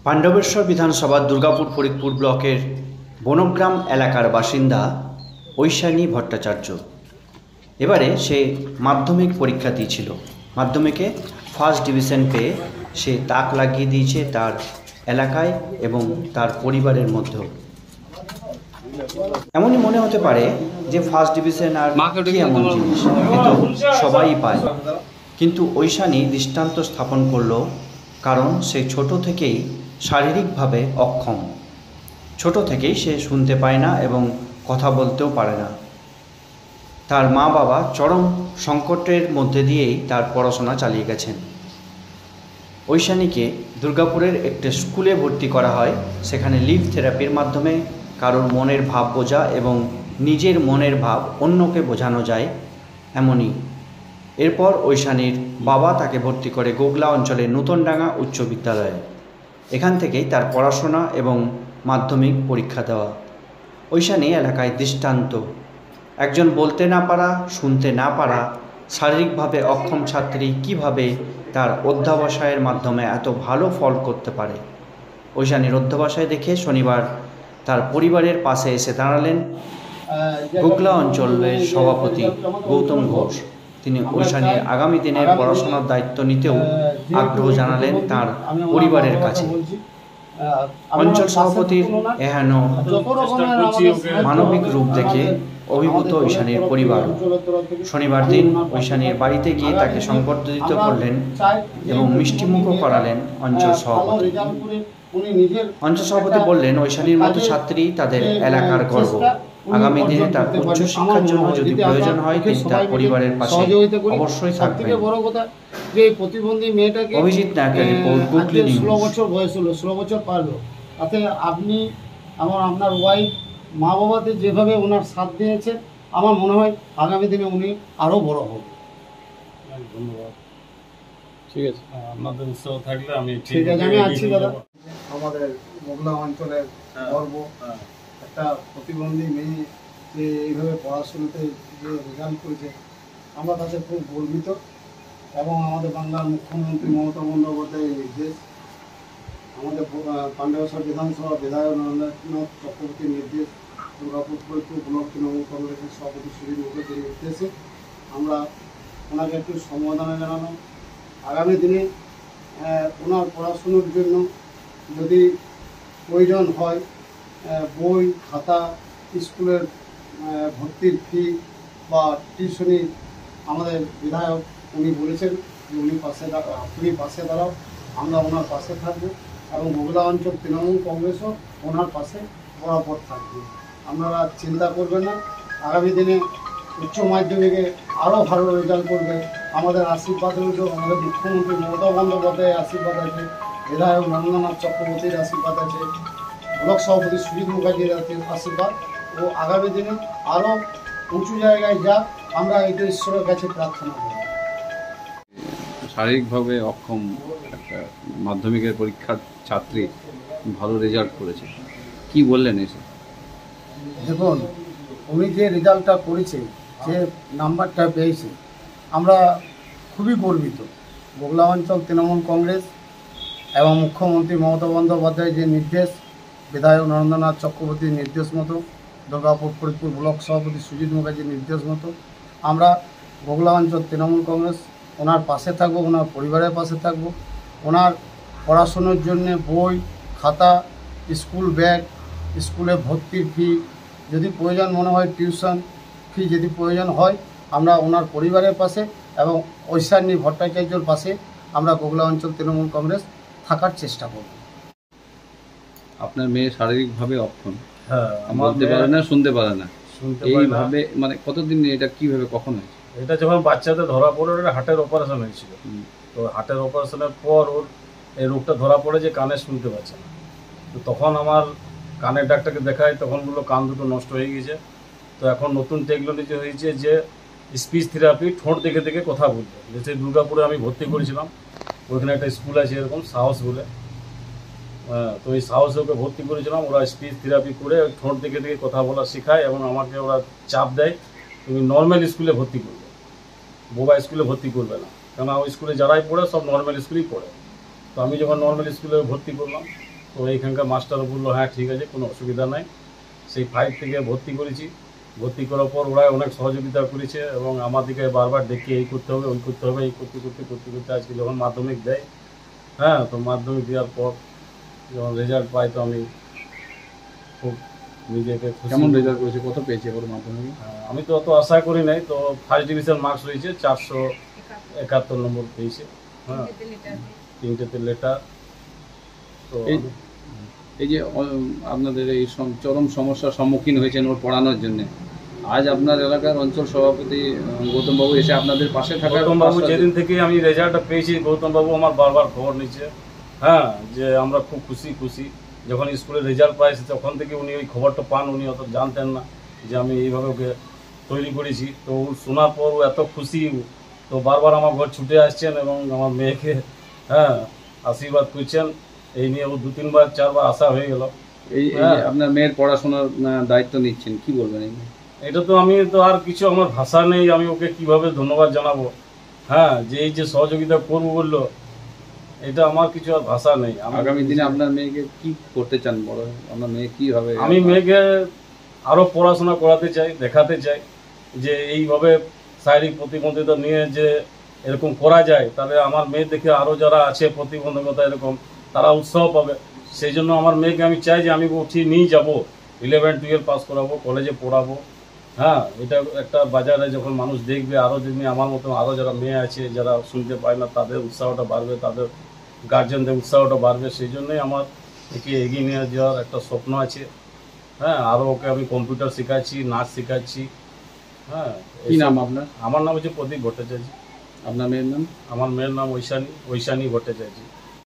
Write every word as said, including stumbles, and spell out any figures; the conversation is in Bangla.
পাণ্ডবেশ্বর বিধানসভার দুর্গাপুর ফরিদপুর ব্লকের বনগ্রাম এলাকার বাসিন্দা ঐশানী ভট্টাচার্য এবারে সে মাধ্যমিক পরীক্ষা দিয়েছিল। মাধ্যমিকে ফার্স্ট ডিভিশন পেয়ে সে তাক লাগিয়ে দিয়েছে তার এলাকায় এবং তার পরিবারের মধ্যেও। এমনই মনে হতে পারে যে ফার্স্ট ডিভিশন আর কি এমন জিনিস, কিন্তু সবাই পায়। কিন্তু ঐশানী দৃষ্টান্ত স্থাপন করলো, কারণ সে ছোট থেকেই শারীরিকভাবে অক্ষম। ছোট থেকেই সে শুনতে পায় না এবং কথা বলতেও পারে না। তার মা বাবা চরম সংকটের মধ্যে দিয়েই তার পড়াশোনা চালিয়ে গেছেন। ঐশানীকে দুর্গাপুরের একটি স্কুলে ভর্তি করা হয়। সেখানে লিভ থেরাপির মাধ্যমে কারোর মনের ভাব বোঝা এবং নিজের মনের ভাব অন্যকে বোঝানো যায় এমনই। এরপর ঐশানীর বাবা তাকে ভর্তি করে গোগলা অঞ্চলের নূতনডাঙ্গা উচ্চ বিদ্যালয়ে। এখান থেকেই তার পড়াশোনা এবং মাধ্যমিক পরীক্ষা দেওয়া। ঐশানী এলাকায় দৃষ্টান্ত। একজন বলতে না পারা, শুনতে না পারা, শারীরিকভাবে অক্ষম ছাত্রী কিভাবে তার অধ্যবসায়ের মাধ্যমে এত ভালো ফল করতে পারে। ঐশানীর অধ্যবসায় দেখে শনিবার তার পরিবারের পাশে এসে দাঁড়ালেন গোগলা অঞ্চলের সভাপতি গৌতম ঘোষ। তিনি ঐশানীর আগামী দিনের পড়াশোনার দায়িত্ব নিতেও আগ্রহ জানালেন তার পরিবারের কাছে। অঞ্চল সভাপতির এহেন মানবিক রূপ দেখে অভিভূত ঐশানীর পরিবার শনিবার দিন ঐশানীর বাড়িতে গিয়ে তাকে সংবর্ধিত করলেন এবং মিষ্টিমুখও করালেন অঞ্চল সভাপতি। অঞ্চল সভাপতি বললেন, ঐশানীর মতো ছাত্রী তাদের এলাকার গর্ব। আগামী দিনে তার উচ্চ শিক্ষার জন্য যদি প্রয়োজন হয় তিনি তার পরিবারের পাশে অবশ্যই থাকবেন। যে প্রতিবন্ধী মেয়েটাকে অভিজিৎ নায়কের রিপোর্ট, গুগলি নিউজ। ষোলো বছর বয়স হলো, ষোলো বছর পারলো। তাতে আপনি আমার আপনার ওয়াইফ, মা বাবাদের যেভাবে ওনার সাথ দিয়েছে, আমার মনে হয় আগামী দিনে উনি আরও বড় হবে। ধন্যবাদ। ঠিক আছে, আপনাদের উৎসাহ থাকলে আমি ঠিক আছে, আমি আছি দাদা। আমাদের গোগলা অঞ্চলের গর্ব, একটা প্রতিবন্ধী মেয়ে যে এইভাবে পড়াশোনাতে যে রেজাল্ট করেছে, আমরা তাতে খুব গর্বিত। এবং আমাদের বাংলার মুখ্যমন্ত্রী মমতা বন্দ্যোপাধ্যায়ের নির্দেশ, আমাদের পাণ্ডবেশ্বর বিধানসভা বিধায়ক নরেন্দ্রনাথ চক্রবর্তীর নির্দেশ, দুর্গাপুর ফরিদপুর ব্লক তৃণমূল কংগ্রেসের সভাপতি সুধীর মুখার্জির নির্দেশে আমরা ওনাকে একটু সম্বোধনা জানানো। আগামী দিনে ওনার পড়াশুনোর জন্য যদি প্রয়োজন হয় বই, খাতা, স্কুলের ভর্তির ফি বা টিউশনি, আমাদের বিধায়ক উনি বলেছেন যে উনি পাশে আপনি পাশে দাঁড়াও, আমরা ওনার পাশে থাকবো এবং গোগলা অঞ্চল তৃণমূল কংগ্রেসও ওনার পাশে বরাবর থাকবে। আপনারা চিন্তা করবেন না, আগামী দিনে উচ্চ মাধ্যমিকে আরও ভালো রেজাল্ট করবে। আমাদের আশীর্বাদ রইল, আমাদের মুখ্যমন্ত্রী মমতা বন্দ্যোপাধ্যায়ের আশীর্বাদ আছে, বিধায়ক নরেন্দ্রনাথ চক্রবর্তীর আশীর্বাদ আছে, ব্লক সভাপতি সুজিত মুখার্জির আশীর্বাদ, ও আগামী দিনে আরও উঁচু জায়গায় যাক, আমরা এটা ঈশ্বরের কাছে প্রার্থনা করি। শারীরিকভাবে অক্ষম একটা মাধ্যমিকের পরীক্ষার ছাত্রী ভালো রেজাল্ট করেছে, কি বললেন এসে? দেখুন, উনি যে রেজাল্টটা করেছে, যে নাম্বারটা পেয়েছে, আমরা খুবই গর্বিত। গোগলা অঞ্চল তৃণমূল কংগ্রেস এবং মুখ্যমন্ত্রী মমতা বন্দ্যোপাধ্যায়ের যে নির্দেশ, বিধায়ক নরেন্দ্রনাথ চক্রবর্তীর নির্দেশ মতো, দুর্গাপুর ফরিদপুর ব্লক সভাপতি সুজিত মুখার্জির নির্দেশ মতো আমরা গোগলা অঞ্চল তৃণমূল কংগ্রেস ওনার পাশে থাকবো, ওনার পরিবারের পাশে থাকবো। ওনার পড়াশুনোর জন্যে বই, খাতা, স্কুল ব্যাগ, স্কুলে ভর্তির ফি, যদি প্রয়োজন মনে হয় টিউশন ফি যদি প্রয়োজন হয়, আমরা ওনার পরিবারের পাশে এবং ঐশানী ভট্টাচার্যর পাশে আমরা গোগলা অঞ্চল তৃণমূল কংগ্রেস থাকার চেষ্টা করব। আপনার মেয়ে শারীরিকভাবে অক্ষম, হ্যাঁ, বলতে পারে না, শুনতে পারে না, এইভাবে মানে কতদিন, এটা কিভাবে কখন হয়েছে? এটা যখন বাচ্চাদের ধরা পড়ে, ওর হার্টের অপারেশন হয়েছিল। তো হার্টের অপারেশনের পর ওর এই রোগটা ধরা পড়ে যে কানে শুনতে পাচ্ছে না। তো তখন আমার কানের ডাক্তারকে দেখায়, তখন বললো কান দুটো নষ্ট হয়ে গেছে। তো এখন নতুন টেকনোলজি হয়েছে যে স্পিচ থেরাপি, ঠোঁট দেখে দেখে কথা বলবে। যেসে দুর্গাপুরে আমি ভর্তি করেছিলাম, ওইখানে একটা স্কুল আছে এরকম সাহস বলে, হ্যাঁ, তো এই সাহসে ওকে ভর্তি করেছিলাম। ওরা স্পিচ থেরাপি করে ঠোঁট দেখে দেখে কথা বলা শেখায় এবং আমাকে ওরা চাপ দেয়, তুমি নর্মাল স্কুলে ভর্তি করবে, বোবা স্কুলে ভর্তি করবে না, কেন ওই স্কুলে যারাই পড়ে সব নর্মাল স্কুলেই পড়ে। তো আমি যখন নর্মাল স্কুলে ভর্তি করলাম, তো এইখানকার মাস্টারও বললো হ্যাঁ ঠিক আছে, কোনো অসুবিধা নাই। সেই ফাইভ থেকে ভর্তি করেছি। ভর্তি করার পর ওরা অনেক সহযোগিতা করেছে এবং আমাদেরকে বারবার দেখে এই করতে হবে ওই করতে হবে এই করতে করতে করতে করতে আজকে যখন মাধ্যমিক দেয়, হ্যাঁ, তো মাধ্যমিক দেওয়ার পর যখন রেজাল্ট পাই তো আমি খুব নিজেকে খুশি। কেমন রেজাল্ট করেছে, কত পেয়েছে ওর মাধ্যমিকে? হ্যাঁ, আমি তো অত আশা করি নাই। তো ফার্স্ট ডিভিশন মার্কস হয়েছে চারশো একাত্তর নম্বর পেয়েছে। হ্যাঁ, তিনটেতে লেটার। তো এই এই যে অ- আপনাদের এই সম- চরম সমস্যার সম্মুখীন হয়েছেন ওর পড়ানোর জন্য, আজ আপনার এলাকার অঞ্চল সভাপতি আহ, গৌতমবাবু এসে আপনাদের পাশে থাকার গৌতম বাবু আশ্বাস- যেদিন থেকে আমি রেজাল্টটা পেয়েছি, গৌতম বাবু আমার বারবার খবর নিচ্ছে। হ্যাঁ, যে আমরা খুব খুশি খুশি যখন স্কুলে রেজাল্ট পাইছি তখন থেকে উনি ওই খবরটা পান। উনি অত জানতেন না যে আমি এইভাবে ওকে তৈরি করেছি। তো ও শোনার পর ও এত খুশি, তো বারবার আমার ঘর ছুটে আসছেন এবং আমার মেয়েকে হ্যাঁ আশীর্বাদ করছেন। এই নিয়ে ও দু তিনবার চারবার আসা হয়ে গেল। এই এই যে হ্যাঁ। আপনার মেয়ের পড়াশোনার আহ, দায়িত্ব নিচ্ছেন, কি বলবেন এই নিয়ে? এটা তো আমি তো আর কিছু আমার ভাষা নেই, আমি ওকে কিভাবে ধন্যবাদ জানাবো। হ্যাঁ, যে এই যে সহযোগিতা করবো বললো, এটা আমার কিছু আর ভাষা নেই। আমি- আগামী দিনে আপনার মেয়েকে কি করতে চান, বড় হয়ে? আপনার মেয়ে কি হবে? আমি মেয়েকে আরো পড়াশোনা করাতে চাই, দেখাতে চাই যে এইভাবে শারীরিক প্রতিবন্ধিতা নিয়ে যে এরকম করা যায়, তাহলে আমার মেয়ে দেখে আরো যারা আছে প্রতিবন্ধকতা এরকম, তারা উৎসাহ পাবে। সেই জন্য আমার মেয়েকে আমি চাই যে আমি উঠিয়ে নিয়ে যাবো, ইলেভেন টুয়েলভ পাস করাবো, কলেজে পড়াবো। হ্যাঁ, এটা একটা বাজারে যখন মানুষ দেখবে, আরও যদি আমার মতো আরও যারা মেয়ে আছে যারা শুনতে পায় না, তাদের উৎসাহটা বাড়বে, তাদের গার্জেনদের উৎসাহটা বাড়বে। সেই জন্যই আমার একে এগিয়ে নিয়ে যাওয়ার একটা স্বপ্ন আছে। হ্যাঁ, আরও ওকে আমি কম্পিউটার শেখাচ্ছি, নাচ শেখাচ্ছি। হ্যাঁ, কি নাম আপনার? আমার নাম হচ্ছে প্রদীপ ভট্টাচার্য। আপনার মেয়ের নাম? আমার মেয়ের নাম ঐশানী ঐশানী ভট্টাচার্য।